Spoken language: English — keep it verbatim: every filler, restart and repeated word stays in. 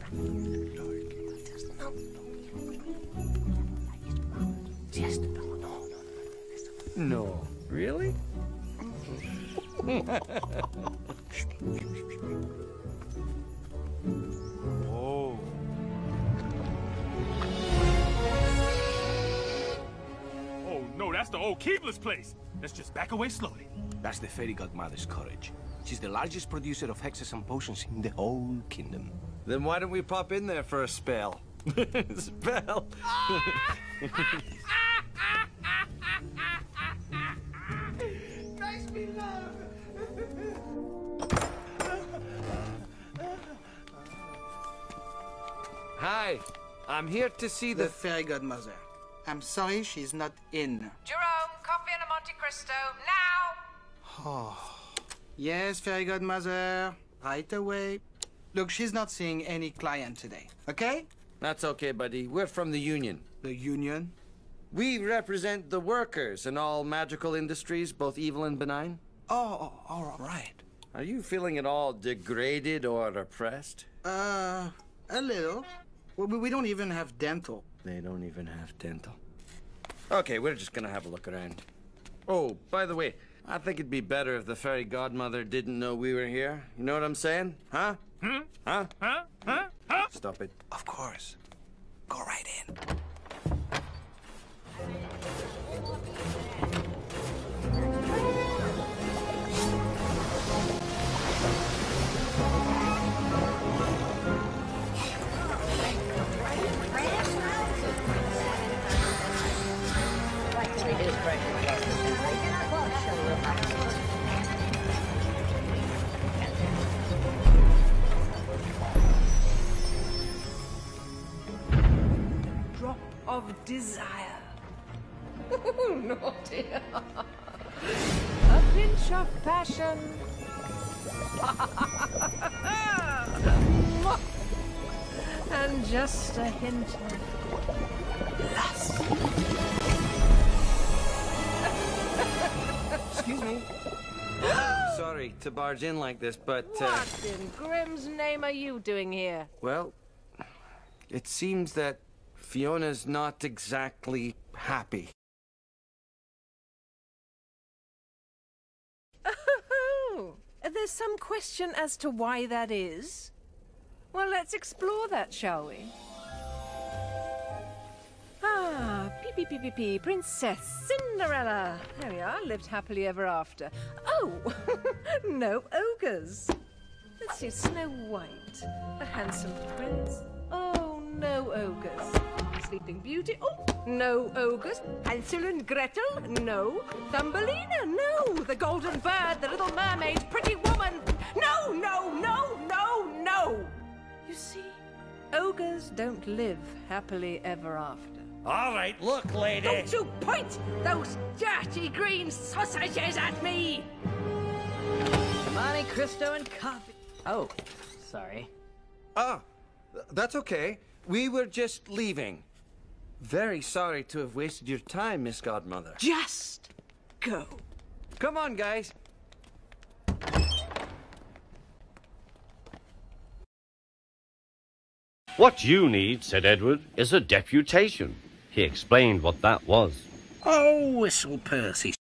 No, really? Oh. Oh, no, that's the old Keebler's place. Let's just back away slowly. That's the fairy godmother's cottage. She's the largest producer of hexes and potions in the whole kingdom. Then why don't we pop in there for a spell? Spell? Makes me laugh. Hi, I'm here to see the... The fairy godmother. I'm sorry she's not in. Jerome, coffee and a Monte Cristo, now! Oh. Yes, fairy godmother. Right away. Look, she's not seeing any client today, okay? That's okay, buddy. We're from the union. The union? We represent the workers in all magical industries, both evil and benign. Oh, oh, all right. Are you feeling at all degraded or oppressed? Uh, a little. We, we don't even have dental. They don't even have dental. Okay, we're just gonna have a look around. Oh, by the way, I think it'd be better if the fairy godmother didn't know we were here. You know what I'm saying? Huh? Hmm? Huh? Huh? Huh? Huh? Stop it. Of course. Go right in. Drop of desire. Naughty. A pinch of passion. And just a hint of lust. Excuse me. Sorry to barge in like this, but... Uh, What in Grimm's name are you doing here? well, it seems that Fiona's not exactly happy. Oh, there's some question as to why that is. Well, let's explore that, shall we? Ah, pee pee pee pee pee, Princess Cinderella. There we are, lived happily ever after. Oh, no ogres. Let's see, Snow White, a handsome prince. Oh, no ogres. Sleeping Beauty. Oh, no ogres. Hansel and Gretel. No. Thumbelina. No. The Golden Bird. The Little Mermaid. Pretty Woman. No, no, no, no, no. You see, ogres don't live happily ever after. All right, look, lady. Don't you point those dirty green sausages at me! Monte Cristo and coffee. Oh, sorry. Ah, th- that's okay. We were just leaving. Very sorry to have wasted your time, Miss Godmother. Just go. Come on, guys. What you need, said Edward, is a deputation. He explained what that was. Oh, whistle, Percy.